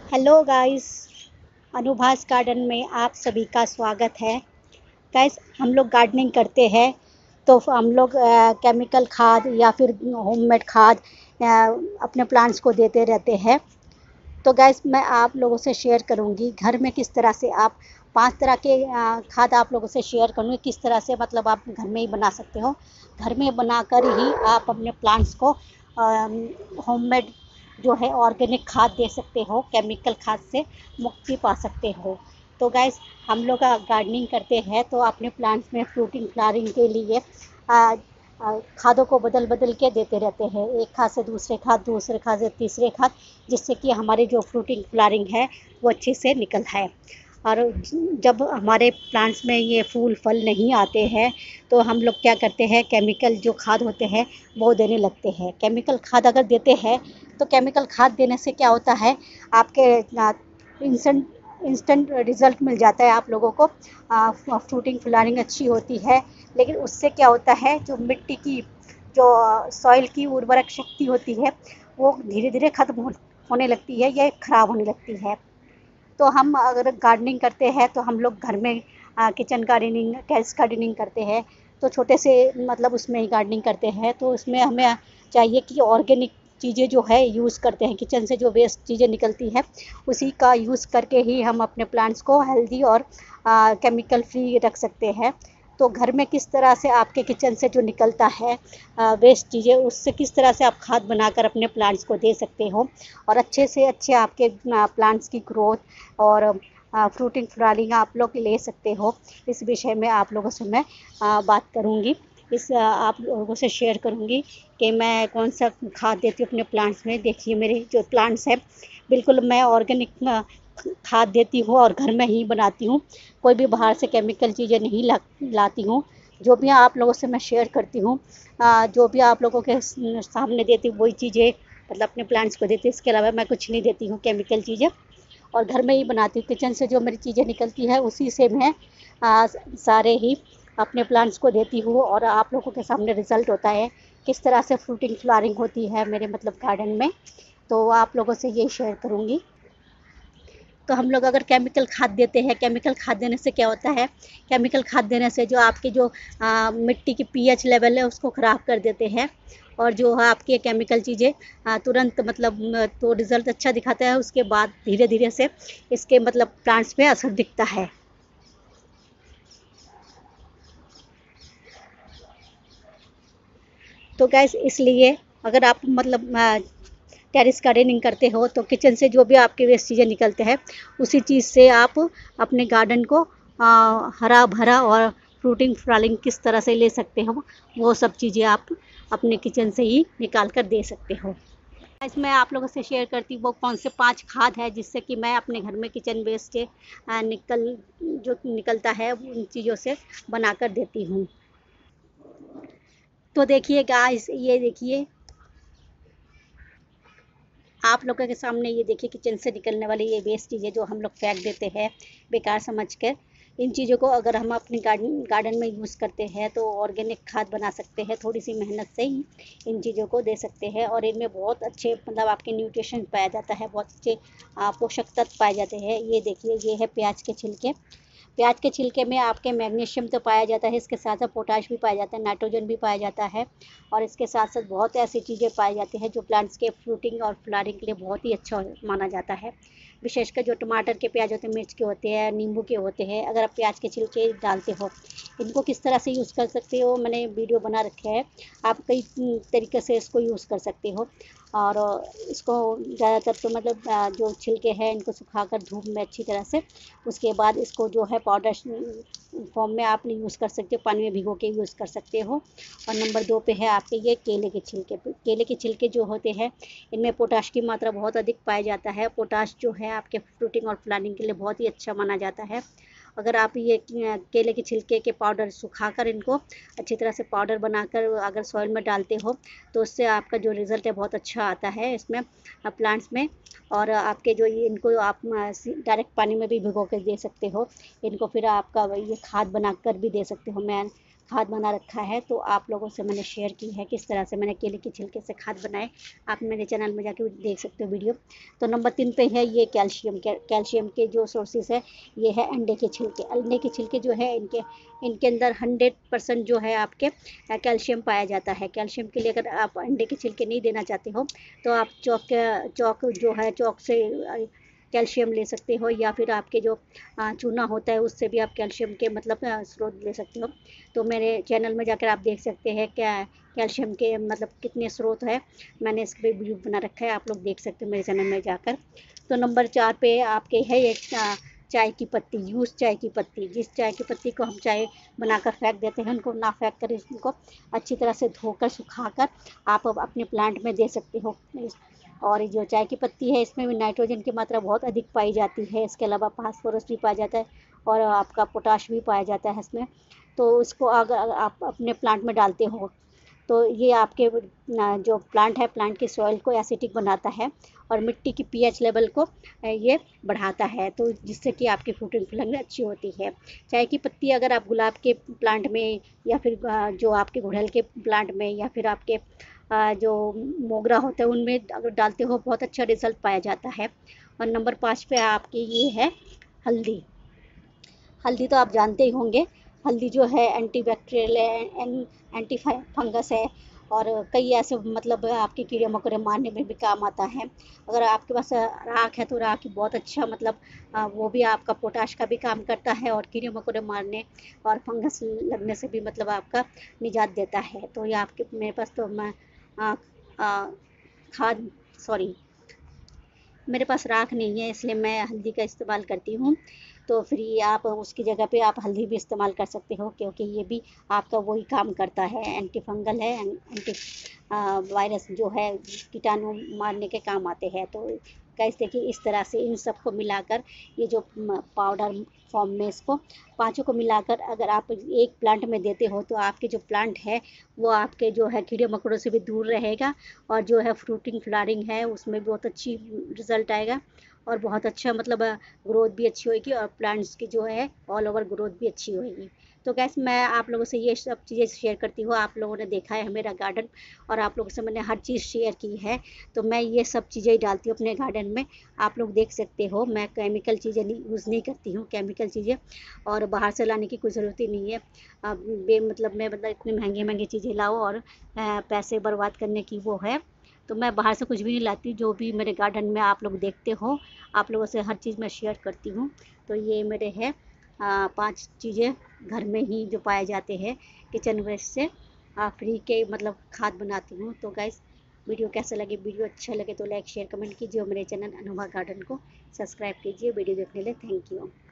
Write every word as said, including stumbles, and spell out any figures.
Hello guys, अनुभव garden में आप सभी का स्वागत है। गाइस, हम लोग गार्डनिंग करते हैं तो हम लोग अ, केमिकल खाद या फिर होममेड खाद अ, अपने प्लांट्स को देते रहते हैं। तो गाइस, मैं आप लोगों से शेयर करूंगी घर में किस तरह से आप पांच तरह के अ, खाद आप लोगों से शेयर करूंगी, किस तरह से मतलब आप घर में ही बना सकते हो। घर में बनाकर ही आप अपने प्लांट्स को होममेड जो है ऑर्गेनिक खाद दे सकते हो, केमिकल खाद से मुक्ति पा सकते हो। तो गाइस, हम लोग गार्डनिंग करते हैं तो अपने प्लांट्स में फ्रूटिंग फ्लावरिंग के लिए आ, आ, खादों को बदल बदल के देते रहते हैं, एक खाद से दूसरे खाद, दूसरे खाद से तीसरे खाद, जिससे कि हमारी जो फ्रूटिंग फ्लावरिंग है वो अच्छे से निकल है। और जब हमारे प्लांट्स में ये फूल फल नहीं आते हैं तो हम लोग क्या करते हैं, केमिकल जो खाद होते हैं वो देने लगते हैं। केमिकल खाद अगर देते हैं तो केमिकल खाद देने से क्या होता है, आपके इंस्टेंट इंस्टेंट रिजल्ट मिल जाता है आप लोगों को, फ्रूटिंग फ्लावरिंग अच्छी होती है। लेकिन उससे क्या होता है, जो मिट्टी की जो सॉइल की उर्वरक शक्ति होती है वो धीरे धीरे खत्म हो, होने लगती है या खराब होने लगती है। तो हम अगर गार्डनिंग करते हैं तो हम लोग घर में किचन गार्डनिंग, टेरेस गार्डनिंग करते हैं तो छोटे से मतलब उसमें ही गार्डनिंग करते हैं। तो उसमें हमें चाहिए कि ऑर्गेनिक चीज़ें जो है यूज़ करते हैं, किचन से जो वेस्ट चीज़ें निकलती है उसी का यूज़ करके ही हम अपने प्लांट्स को हेल्दी और केमिकल फ्री रख सकते हैं। तो घर में किस तरह से आपके किचन से जो निकलता है वेस्ट चीज़ें, उससे किस तरह से आप खाद बनाकर अपने प्लांट्स को दे सकते हो और अच्छे से अच्छे आपके प्लांट्स की ग्रोथ और फ्रूटिंग फ्लावरिंग आप लोग ले सकते हो। इस विषय में आप लोगों से मैं आ, बात करूंगी, इस आ, आप लोगों से शेयर करूंगी कि मैं कौन सा खाद देती हूँ अपने प्लांट्स में। देखिए, मेरे जो प्लांट्स हैं बिल्कुल मैं ऑर्गेनिक खाद देती हूँ और घर में ही बनाती हूँ, कोई भी बाहर से केमिकल चीज़ें नहीं ला लाती हूँ। जो भी आप लोगों से मैं शेयर करती हूँ, जो भी आप लोगों के सामने देती हूँ वही चीज़ें मतलब अपने प्लांट्स को देती हूँ। इसके अलावा मैं कुछ नहीं देती हूँ केमिकल चीज़ें, और घर में ही बनाती हूँ। किचन से जो मेरी चीज़ें निकलती है उसी से मैं आ, सारे ही अपने प्लांट्स को देती हूँ और आप लोगों के सामने रिजल्ट होता है किस तरह से फ्रूटिंग फ्लावरिंग होती है मेरे मतलब गार्डन में। तो आप लोगों से यही शेयर करूँगी। तो हम लोग अगर केमिकल खाद देते हैं, केमिकल खाद देने से क्या होता है, केमिकल खाद देने से जो आपकी जो आ, मिट्टी की पीएच लेवल है उसको ख़राब कर देते हैं। और जो है आपकी केमिकल चीज़ें तुरंत मतलब तो रिज़ल्ट अच्छा दिखाता है, उसके बाद धीरे धीरे से इसके मतलब प्लांट्स पे असर दिखता है। तो गैस, इसलिए अगर आप मतलब टेरेस गार्डनिंग करते हो तो किचन से जो भी आपके वेस्ट चीज़ें निकलते हैं उसी चीज़ से आप अपने गार्डन को आ, हरा भरा और फ्रूटिंग फ्लावरिंग किस तरह से ले सकते हो, वो सब चीज़ें आप अपने किचन से ही निकाल कर दे सकते हो। इसमें आप लोगों से शेयर करती हूँ वो कौन से पांच खाद है जिससे कि मैं अपने घर में किचन वेस्ट से निकल जो निकलता है उन चीज़ों से बनाकर देती हूँ। तो देखिए गाइस, ये देखिए आप लोगों के सामने, ये देखिए किचन से निकलने वाली ये वेस्ट चीज़ें जो हम लोग फेंक देते हैं बेकार समझकर, इन चीज़ों को अगर हम अपने गार्डन गार्डन में यूज़ करते हैं तो ऑर्गेनिक खाद बना सकते हैं। थोड़ी सी मेहनत से ही इन चीज़ों को दे सकते हैं और इनमें बहुत अच्छे मतलब आपके न्यूट्रिशन पाया जाता है, बहुत अच्छे पोषक तत्व पाए जाते हैं। ये देखिए, ये है प्याज के छिलके। प्याज के छिलके में आपके मैग्नीशियम तो पाया जाता है, इसके साथ साथ पोटाश भी पाया जाता है, नाइट्रोजन भी पाया जाता है और इसके साथ साथ बहुत ऐसी चीज़ें पाई जाती हैं जो प्लांट्स के फ्रूटिंग और फ्लावरिंग के लिए बहुत ही अच्छा माना जाता है। विशेषकर जो टमाटर के प्याज होते हैं, मिर्च के होते हैं, नींबू के होते हैं, अगर आप प्याज के छिलके डालते हो, इनको किस तरह से यूज़ कर सकते हो मैंने वीडियो बना रखे है, आप कई तरीके से इसको यूज़ कर सकते हो। और इसको ज़्यादातर तो मतलब जो छिलके हैं इनको सुखाकर धूप में अच्छी तरह से, उसके बाद इसको जो है पाउडर फॉर्म में आप यूज़ कर सकते हो, पानी में भिगो के यूज़ कर सकते हो। और नंबर दो पे है आपके ये केले के छिलके। केले के छिलके जो होते हैं इनमें पोटाश की मात्रा बहुत अधिक पाया जाता है। पोटाश जो है आपके फ्रूटिंग और फ्लावरिंग के लिए बहुत ही अच्छा माना जाता है। अगर आप ये केले के छिलके के पाउडर सुखाकर इनको अच्छी तरह से पाउडर बनाकर अगर सॉइल में डालते हो तो उससे आपका जो रिज़ल्ट है बहुत अच्छा आता है इसमें प्लांट्स में। और आपके जो ये इनको आप डायरेक्ट पानी में भी भिगो कर दे सकते हो, इनको फिर आपका ये खाद बनाकर भी दे सकते हो। मैं खाद बना रखा है, तो आप लोगों से मैंने शेयर की है किस तरह से मैंने केले के छिलके से खाद बनाए। आप मेरे चैनल में जाके देख सकते हो वीडियो। तो नंबर तीन पे है ये कैल्शियम के कैल्शियम के जो सोर्सेज है, ये है अंडे के छिलके। अंडे के छिलके जो है इनके इनके अंदर हंड्रेड परसेंट जो है आपके कैल्शियम पाया जाता है। कैल्शियम के लिए अगर आप अंडे के छिलके नहीं देना चाहते हो तो आप चौक चौक जो है चौक से कैल्शियम ले सकते हो, या फिर आपके जो चूना होता है उससे भी आप कैल्शियम के मतलब स्रोत ले सकते हो। तो मेरे चैनल में जाकर आप देख सकते हैं क्या कैल्शियम के मतलब कितने स्रोत है, मैंने इस पर वीडियो बना रखा है, आप लोग देख सकते हो मेरे चैनल में जाकर। तो नंबर चार पे आपके है ये चाय की पत्ती, यूज चाय की पत्ती। जिस चाय की पत्ती को हम चाय बनाकर फेंक देते हैं, उनको ना फेंक कर इसको अच्छी तरह से धोकर सुखाकर आप अपने प्लांट में दे सकते हो। और जो चाय की पत्ती है इसमें भी नाइट्रोजन की मात्रा बहुत अधिक पाई जाती है, इसके अलावा फास्फोरस भी पाया जाता है और आपका पोटाश भी पाया जाता है इसमें। तो इसको अगर आप अपने प्लांट में डालते हो तो ये आपके जो प्लांट है प्लांट के सॉइल को एसिडिक बनाता है और मिट्टी की पीएच लेवल को ये बढ़ाता है, तो जिससे कि आपकी फ्रूटिंग फ्लंग अच्छी होती है। चाय की पत्ती अगर आप गुलाब के प्लांट में या फिर जो आपके गुड़हल के प्लांट में या फिर आपके जो मोगरा होता है उनमें अगर डालते हो बहुत अच्छा रिजल्ट पाया जाता है। और नंबर पाँच पे आपकी ये है हल्दी। हल्दी तो आप जानते ही होंगे, हल्दी जो है एंटी बैक्टीरियल है, एंटी फंगस है और कई ऐसे मतलब आपके कीड़े मकोड़े मारने में भी काम आता है। अगर आपके पास राख है तो राख बहुत अच्छा मतलब वो भी आपका पोटाश का भी काम करता है और कीड़े मकोड़े मारने और फंगस लगने से भी मतलब आपका निजात देता है। तो ये आपके मेरे पास तो मैं आ, आ, खाद सॉरी मेरे पास राख नहीं है इसलिए मैं हल्दी का इस्तेमाल करती हूँ। तो फिर आप उसकी जगह पे आप हल्दी भी इस्तेमाल कर सकते हो, क्योंकि ये भी आपका वही काम करता है, एंटी फंगल है, एंटी वायरस जो है कीटाणु मारने के काम आते हैं। तो गाइस देखिए इस तरह से इन सबको मिलाकर ये जो पाउडर फॉर्म में इसको पांचों को मिलाकर अगर आप एक प्लांट में देते हो तो आपके जो प्लांट है वो आपके जो है कीड़े मकोड़ों से भी दूर रहेगा और जो है फ्रूटिंग फ्लावरिंग है उसमें बहुत अच्छी रिजल्ट आएगा और बहुत अच्छा मतलब ग्रोथ भी अच्छी होगी और प्लांट्स की जो है ऑल ओवर ग्रोथ भी अच्छी होगी। तो गैस मैं आप लोगों से ये सब चीज़ें शेयर करती हूँ। आप लोगों ने देखा है मेरा गार्डन और आप लोगों से मैंने हर चीज़ शेयर की है, तो मैं ये सब चीज़ें ही डालती हूँ अपने गार्डन में। आप लोग देख सकते हो मैं केमिकल चीज़ें यूज़ नहीं करती हूँ, केमिकल चीज़ें और बाहर से लाने की कोई ज़रूरत ही नहीं है। बे मतलब मैं मतलब इतनी महंगी महंगी चीज़ें लाओ और पैसे बर्बाद करने की वो है, तो मैं बाहर से कुछ भी नहीं लाती। जो भी मेरे गार्डन में आप लोग देखते हो आप लोगों से हर चीज़ मैं शेयर करती हूँ। तो ये मेरे है पांच चीज़ें घर में ही जो पाए जाते हैं किचन वेस्ट से फ्री के मतलब खाद बनाती हूँ। तो गाइस वीडियो कैसा लगे, वीडियो अच्छा लगे तो लाइक शेयर कमेंट कीजिए और मेरे चैनल अनुभा गार्डन को सब्सक्राइब कीजिए। वीडियो देखने के लिए थैंक यू।